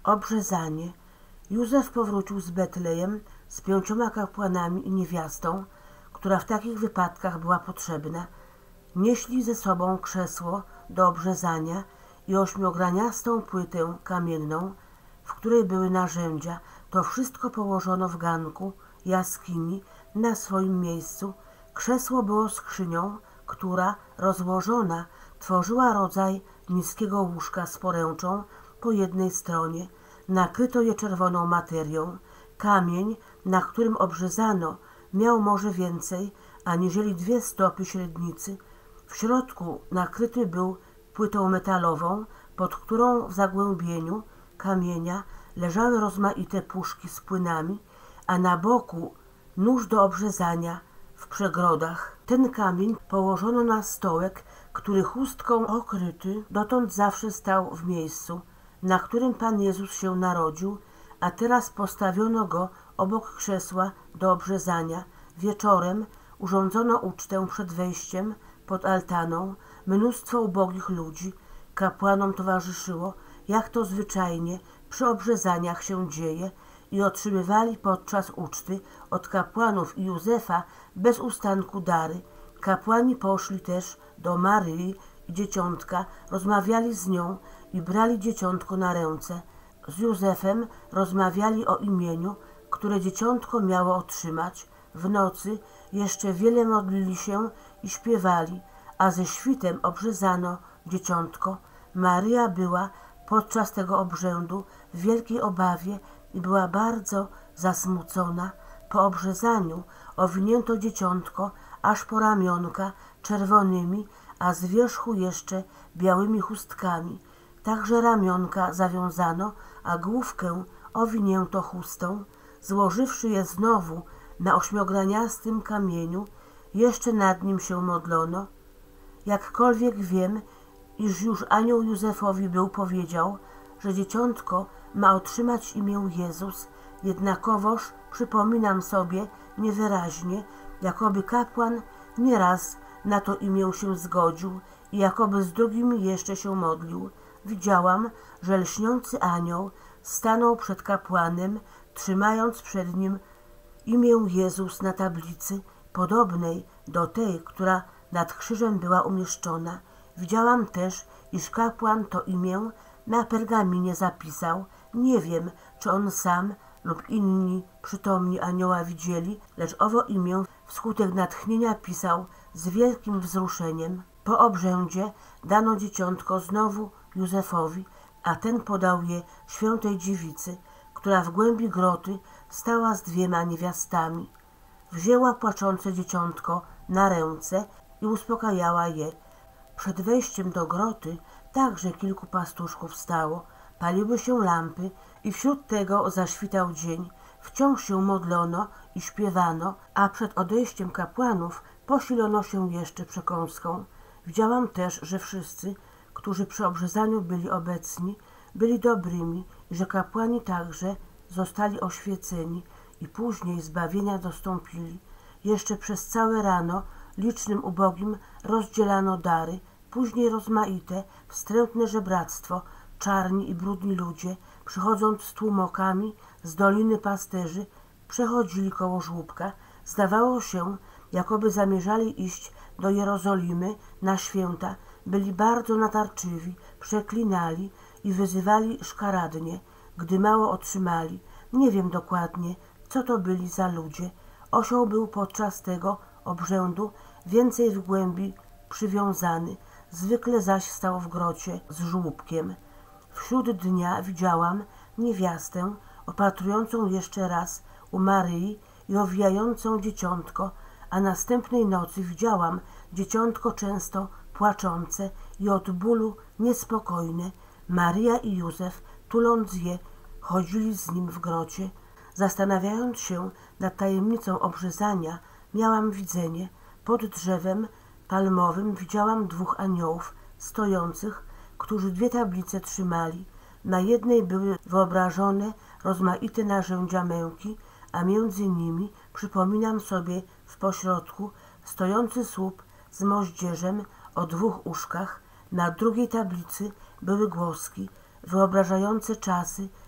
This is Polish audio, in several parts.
Obrzezanie. Józef powrócił z Betlejem z 5 kapłanami i niewiastą, która w takich wypadkach była potrzebna. Nieśli ze sobą krzesło do obrzezania i 8-graniastą płytę kamienną, w której były narzędzia. To wszystko położono w ganku jaskini na swoim miejscu. Krzesło było skrzynią, która rozłożona tworzyła rodzaj niskiego łóżka z poręczą po jednej stronie. Nakryto je czerwoną materią. Kamień, na którym obrzezano, miał może więcej aniżeli 2 stopy średnicy. W środku nakryty był płytą metalową, pod którą w zagłębieniu kamienia leżały rozmaite puszki z płynami, a na boku nóż do obrzezania w przegrodach. Ten kamień położono na stołek, który chustką okryty dotąd zawsze stał w miejscu, na którym Pan Jezus się narodził, a teraz postawiono go obok krzesła do obrzezania. Wieczorem urządzono ucztę przed wejściem pod altaną. Mnóstwo ubogich ludzi kapłanom towarzyszyło, jak to zwyczajnie przy obrzezaniach się dzieje, i otrzymywali podczas uczty od kapłanów i Józefa bez ustanku dary. Kapłani poszli też do Maryi i dzieciątka, rozmawiali z nią i brali dzieciątko na ręce. Z Józefem rozmawiali o imieniu, które dzieciątko miało otrzymać. W nocy jeszcze wiele modlili się i śpiewali, a ze świtem obrzezano dzieciątko. Maryja była podczas tego obrzędu w wielkiej obawie i była bardzo zasmucona. Po obrzezaniu owinięto dzieciątko aż po ramionka czerwonymi, a z wierzchu jeszcze białymi chustkami. Także ramionka zawiązano, a główkę owinięto chustą. Złożywszy je znowu na 8-graniastym kamieniu, jeszcze nad nim się modlono. Jakkolwiek wiem, iż już anioł Józefowi był powiedział, że dzieciątko ma otrzymać imię Jezus, jednakowoż przypominam sobie niewyraźnie, jakoby kapłan nieraz na to imię się zgodził i jakoby z drugimi jeszcze się modlił. Widziałam, że lśniący anioł stanął przed kapłanem, trzymając przed nim imię Jezus na tablicy, podobnej do tej, która nad krzyżem była umieszczona. Widziałam też, iż kapłan to imię na pergaminie zapisał. Nie wiem, czy on sam lub inni przytomni anioła widzieli, lecz owo imię wskutek natchnienia pisał z wielkim wzruszeniem. Po obrzędzie dano dzieciątko znowu Józefowi, a ten podał je świętej dziewicy, która w głębi groty stała z 2 niewiastami. Wzięła płaczące dzieciątko na ręce i uspokajała je. Przed wejściem do groty także kilku pastuszków stało. Paliły się lampy i wśród tego zaświtał dzień. Wciąż się modlono i śpiewano, a przed odejściem kapłanów posilono się jeszcze przekąską. Widziałam też, że wszyscy, którzy przy obrzezaniu byli obecni, byli dobrymi i że kapłani także zostali oświeceni i później zbawienia dostąpili. Jeszcze przez całe rano licznym ubogim rozdzielano dary, później rozmaite, wstrętne żebractwo, czarni i brudni ludzie, przychodząc z tłumokami z Doliny Pasterzy, przechodzili koło żłóbka. Zdawało się, jakoby zamierzali iść do Jerozolimy na święta. Byli bardzo natarczywi, przeklinali i wyzywali szkaradnie, gdy mało otrzymali. Nie wiem dokładnie, co to byli za ludzie. Osioł był podczas tego obrzędu więcej w głębi przywiązany, zwykle zaś stał w grocie z żłóbkiem. Wśród dnia widziałam niewiastę opatrującą jeszcze raz u Maryi i owijającą dzieciątko, a następnej nocy widziałam dzieciątko często płaczące i od bólu niespokojne. Maryja i Józef, tuląc je, chodzili z nim w grocie. Zastanawiając się nad tajemnicą obrzezania, miałam widzenie. Pod drzewem palmowym widziałam 2 aniołów stojących, którzy 2 tablice trzymali. Na jednej były wyobrażone rozmaite narzędzia męki, a między nimi, przypominam sobie w pośrodku, stojący słup z moździerzem o 2 uszkach. Na drugiej tablicy były głoski wyobrażające czasy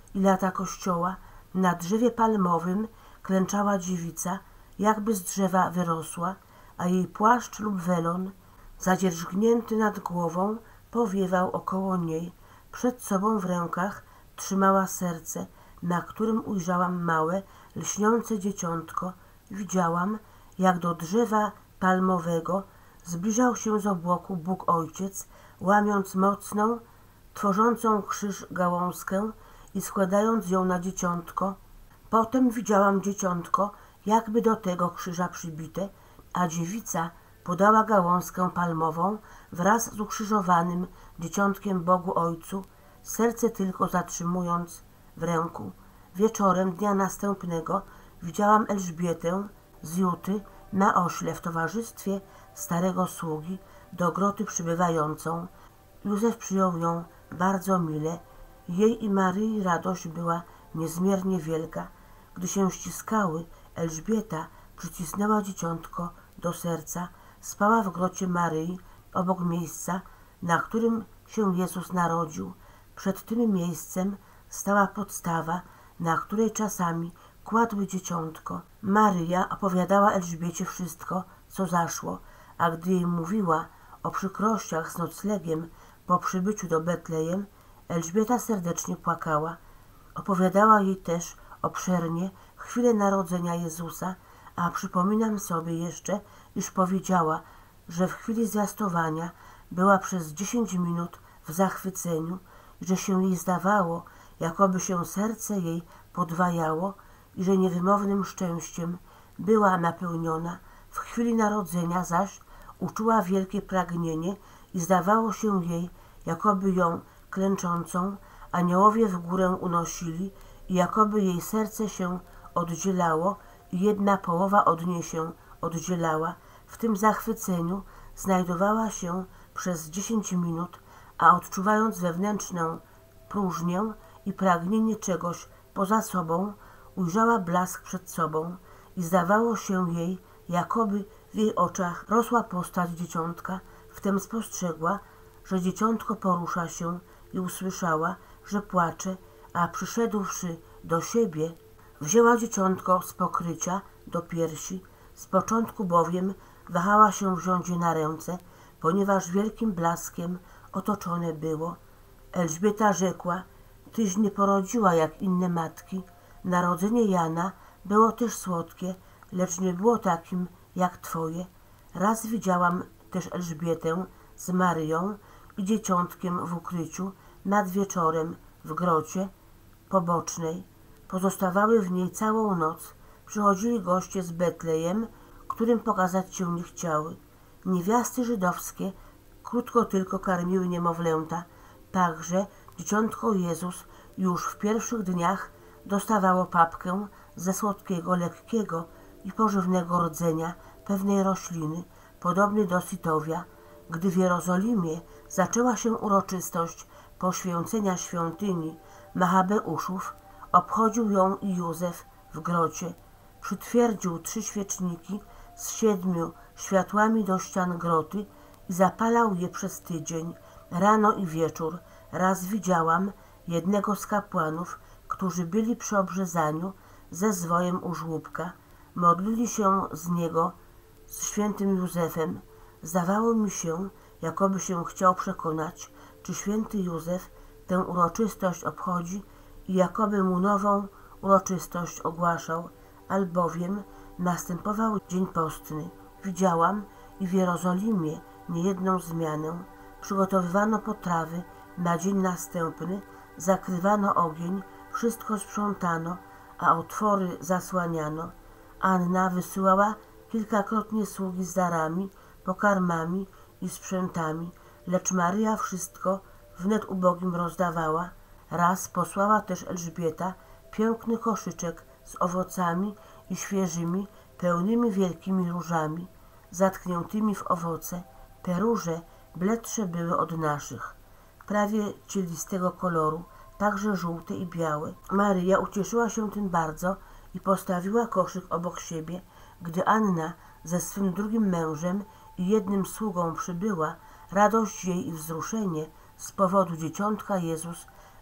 i lata Kościoła, na drzewie palmowym klęczała dziewica, jakby z drzewa wyrosła, a jej płaszcz lub welon, zadzierzgnięty nad głową, powiewał około niej. Przed sobą w rękach trzymała serce, na którym ujrzałam małe, lśniące dzieciątko. Widziałam, jak do drzewa palmowego zbliżał się z obłoku Bóg Ojciec, łamiąc mocną, tworzącą krzyż gałązkę i składając ją na dzieciątko. Potem widziałam dzieciątko, jakby do tego krzyża przybite, a dziewica podała gałązkę palmową wraz z ukrzyżowanym dzieciątkiem Bogu Ojcu, serce tylko zatrzymując w ręku. Wieczorem dnia następnego widziałam Elżbietę z Juty na ośle w towarzystwie starego sługi do groty przybywającą. Józef przyjął ją bardzo mile. Jej i Maryi radość była niezmiernie wielka. Gdy się ściskały, Elżbieta przycisnęła dzieciątko do serca. Spała w grocie Maryi, obok miejsca, na którym się Jezus narodził. Przed tym miejscem stała podstawa, na której czasami kładły dzieciątko. Maryja opowiadała Elżbiecie wszystko, co zaszło, a gdy jej mówiła o przykrościach z noclegiem po przybyciu do Betlejem, Elżbieta serdecznie płakała. Opowiadała jej też obszernie chwilę narodzenia Jezusa, a przypominam sobie jeszcze, iż powiedziała, że w chwili zwiastowania była przez 10 minut w zachwyceniu i że się jej zdawało, jakoby się serce jej podwajało i że niewymownym szczęściem była napełniona. W chwili narodzenia zaś uczuła wielkie pragnienie i zdawało się jej, jakoby ją klęczącą aniołowie w górę unosili i jakoby jej serce się oddzielało i jedna połowa od niej się oddzielała. W tym zachwyceniu znajdowała się przez 10 minut, a odczuwając wewnętrzną próżnię i pragnienie czegoś poza sobą, ujrzała blask przed sobą i zdawało się jej, jakoby w jej oczach rosła postać dzieciątka. Wtem spostrzegła, że dzieciątko porusza się i usłyszała, że płacze, a przyszedłszy do siebie, wzięła dzieciątko z pokrycia do piersi. Z początku bowiem wahała się wziąć je na ręce, ponieważ wielkim blaskiem otoczone było. Elżbieta rzekła: Tyś nie porodziła jak inne matki. Narodzenie Jana było też słodkie, lecz nie było takim jak twoje. Raz widziałam też Elżbietę z Maryją i dzieciątkiem w ukryciu nad wieczorem w grocie pobocznej. Pozostawały w niej całą noc. Przychodzili goście z Betlejem, którym pokazać się nie chciały. Niewiasty żydowskie krótko tylko karmiły niemowlęta, także dzieciątko Jezus już w pierwszych dniach dostawało papkę ze słodkiego, lekkiego i pożywnego rdzenia pewnej rośliny, podobnej do sitowia. Gdy w Jerozolimie zaczęła się uroczystość poświęcenia świątyni Machabeuszów, obchodził ją i Józef w grocie. Przytwierdził 3 świeczniki z 7 światłami do ścian groty i zapalał je przez tydzień, rano i wieczór. Raz widziałam jednego z kapłanów, którzy byli przy obrzezaniu ze zwojem u żłóbka. Modlili się z niego z świętym Józefem. Zdawało mi się, jakoby się chciał przekonać, czy święty Józef tę uroczystość obchodzi i jakoby mu nową uroczystość ogłaszał, albowiem następował dzień postny. Widziałam i w Jerozolimie niejedną zmianę. Przygotowywano potrawy na dzień następny, zakrywano ogień, wszystko sprzątano, a otwory zasłaniano. Anna wysyłała kilkakrotnie sługi z darami, pokarmami i sprzętami, lecz Maryja wszystko wnet ubogim rozdawała. Raz posłała też Elżbieta piękny koszyczek z owocami i świeżymi, pełnymi wielkimi różami, zatkniętymi w owoce. Te róże bledsze były od naszych, prawie cielistego koloru, także żółte i białe. Maryja ucieszyła się tym bardzo i postawiła koszyk obok siebie. Gdy Anna ze swym drugim mężem i jednym sługą przybyła, radość jej i wzruszenie z powodu dzieciątka Jezus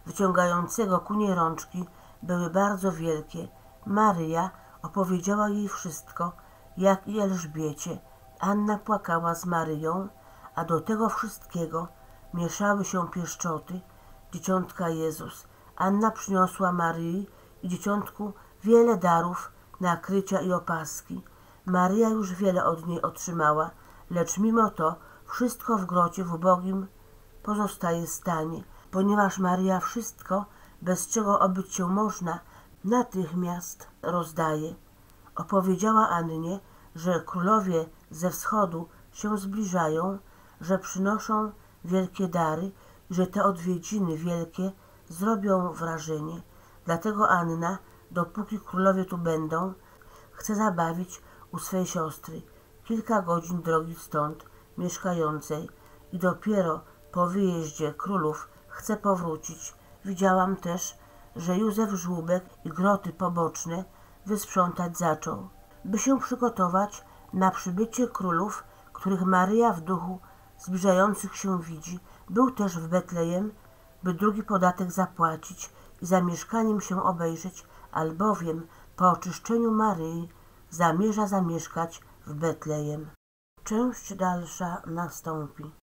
wyciągającego ku niej rączki były bardzo wielkie. Maryja opowiedziała jej wszystko, jak i Elżbiecie. Anna płakała z Maryją, a do tego wszystkiego mieszały się pieszczoty dzieciątka Jezus. Anna przyniosła Maryi i dzieciątku wiele darów, nakrycia i opaski. Maryja już wiele od niej otrzymała, lecz mimo to wszystko w grocie w ubogim pozostaje stanie, ponieważ Maryja wszystko, bez czego obyć się można, natychmiast rozdaje. Opowiedziała Annie, że królowie ze wschodu się zbliżają, że przynoszą wielkie dary i że te odwiedziny wielkie zrobią wrażenie. Dlatego Anna, dopóki królowie tu będą, chce zabawić u swej siostry, kilka godzin drogi stąd mieszkającej, i dopiero po wyjeździe królów chce powrócić. Widziałam też, że Józef żłóbek i groty poboczne wysprzątać zaczął, by się przygotować na przybycie królów, których Maryja w duchu zbliżających się widzi. Był też w Betlejem, by drugi podatek zapłacić i za mieszkaniem się obejrzeć, albowiem po oczyszczeniu Maryi zamierza zamieszkać w Betlejem. Część dalsza nastąpi.